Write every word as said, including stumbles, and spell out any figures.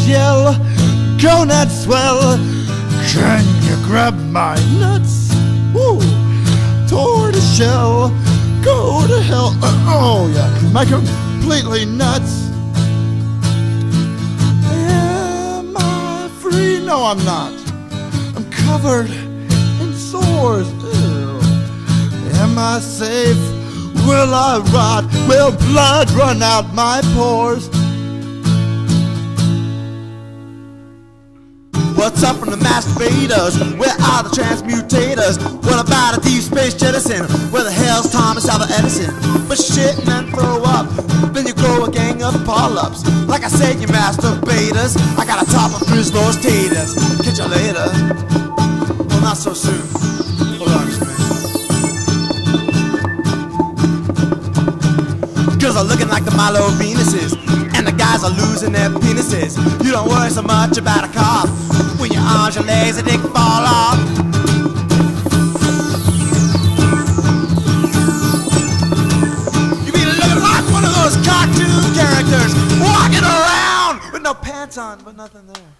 yell, gonads swell. Can you grab my nuts? Woo! Tortoiseshell, go to hell. Uh, oh yeah, my completely nuts. Am I free? No, I'm not. I'm covered in sores. Ew. Am I safe? Will I rot? Will blood run out my pores? What's up from the masturbators? Where are the transmutators? What about a deep space jettison? Where the hell's Thomas Alva Edison? But shit and then throw up, then you grow a gang of polyps. Like I said, you masturbators, I got a top of Frizzlow's taters. Catch you later. Well, not so soon. Hold on just a minute. Girls are looking like the Milo Venuses, and the guys are losing their penises. You don't worry so much about a cough when your arms, your legs, and dick fall off. You be looking like one of those cartoon characters walking around with no pants on, but nothing there.